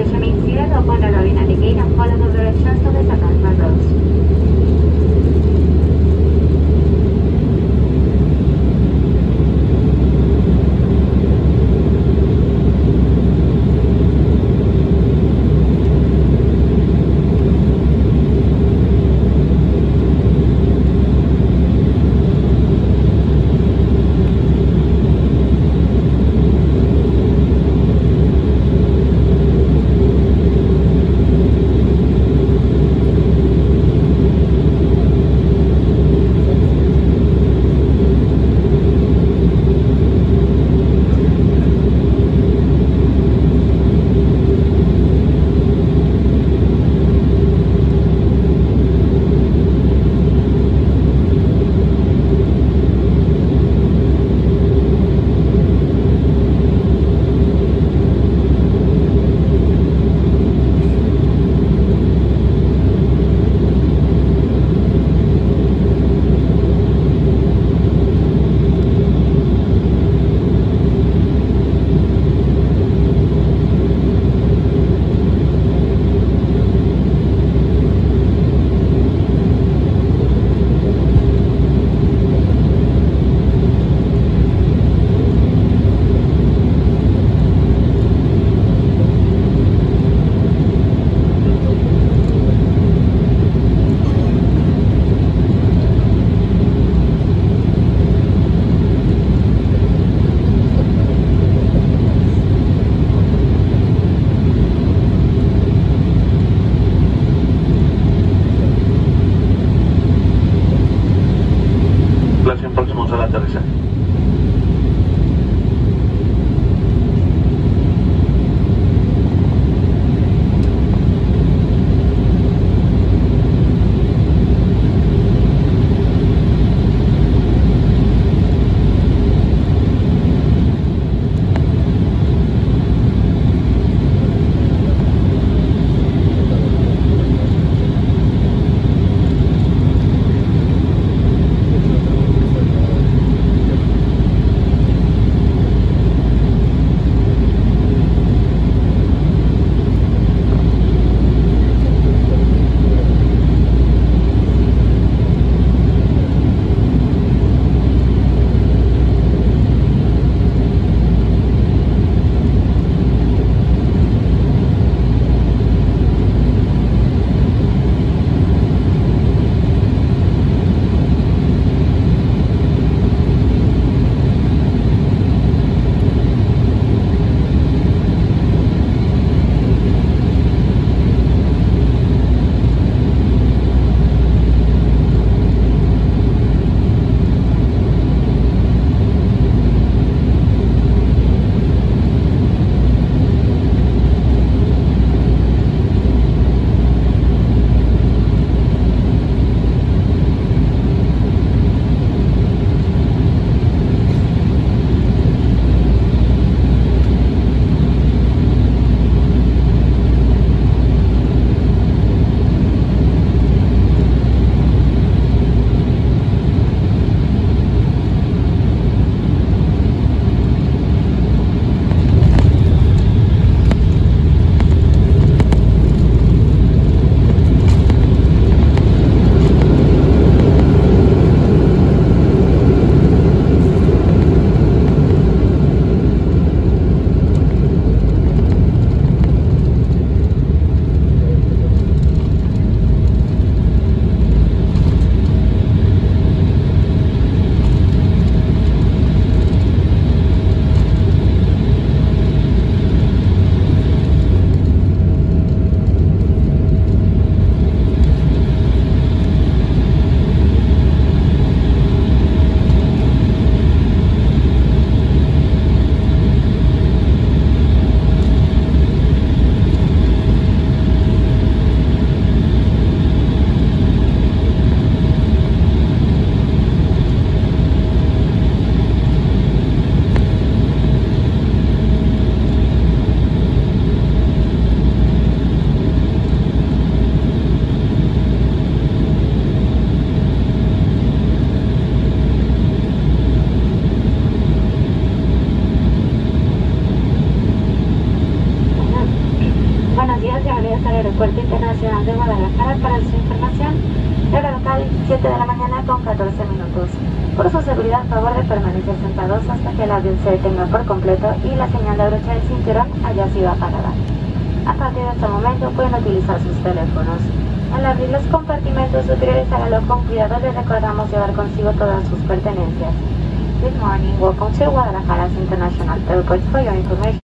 Passengers remain seated upon arriving at the gate and follow the directions of the Tatanka roads. Bienvenidos al Aeropuerto Internacional de Guadalajara. Para su información, hora local 7 de la mañana con 14 minutos. Por su seguridad, favor de permanecer sentados hasta que el avión se detenga por completo y la señal de abrochar el cinturón haya sido apagada. A partir de este momento pueden utilizar sus teléfonos. Al abrir los compartimentos superiores, hágalo con cuidado. Les recordamos llevar consigo todas sus pertenencias. Good morning. Welcome to Guadalajara's International Airport. For your information,